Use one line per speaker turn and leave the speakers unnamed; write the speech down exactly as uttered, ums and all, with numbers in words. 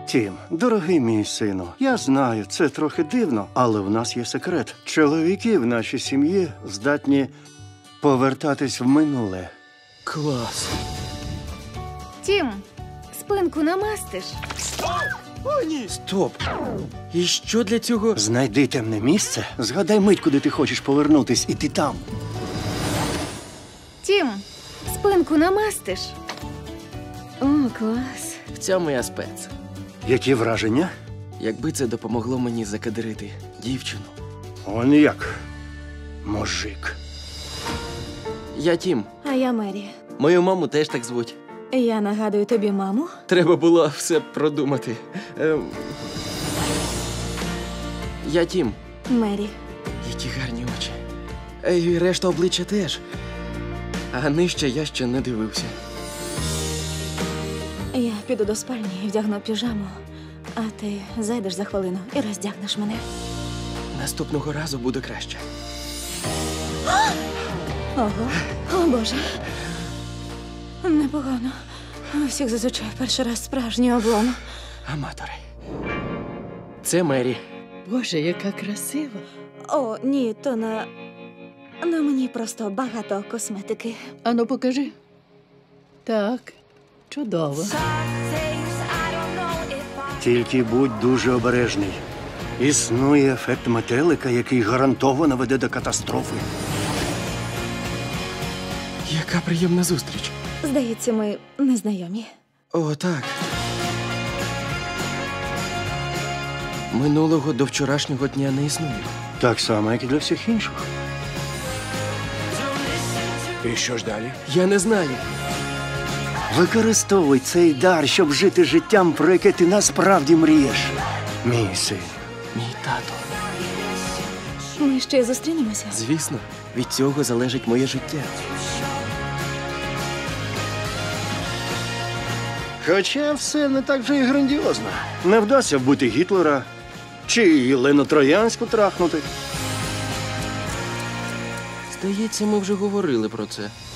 Тім, дорогий мій сину, я знаю, це трохи дивно, але в нас є секрет. Чоловіки в нашій сім'ї здатні повертатись в минуле.
Клас.
Тім, спинку намастиш?
О, ні! Стоп! І що для цього?
Знайди темне місце, згадай мить, куди ти хочеш повернутись, і ти там.
Тім, спинку намастиш? О, клас.
В цьому я спец.
Які враження?
Якби це допомогло мені закадрити дівчину.
Он як. Мужик.
Я Тім.
А я Мері.
Мою маму теж так звуть.
Я нагадую тобі маму.
Треба було все продумати. Ем... Я Тім.
Мері.
Які гарні очі. Е, І решта обличчя теж. А нижче я ще не дивився.
Я піду до спальні і вдягну піжаму, а ти зайдеш за хвилину і роздягнеш мене.
Наступного разу буде краще.
Ого, о Боже. Непогано. У всіх зазвичай перший раз справжній облом.
Аматори. Це Мері.
Боже, яка красива.
О, ні, то на... на мені просто багато косметики.
Ану, покажи. Так, чудово.
Тільки будь дуже обережний. Існує ефект метелика, який гарантовано веде до катастрофи.
Яка приємна зустріч.
Здається, ми незнайомі.
О, так. Минулого до вчорашнього дня не існує.
Так само, як і для всіх інших.
І що ж далі?
Я не знаю.
Використовуй цей дар, щоб жити життям, про яке ти насправді мрієш. Мій син.
Мій тато.
Ми ще й зустрінемося.
Звісно, від цього залежить моє життя.
Хоча все не так вже і грандіозно. Не вдасться вбити Гітлера чи Єлену Троянську трахнути.
Здається, ми вже говорили про це.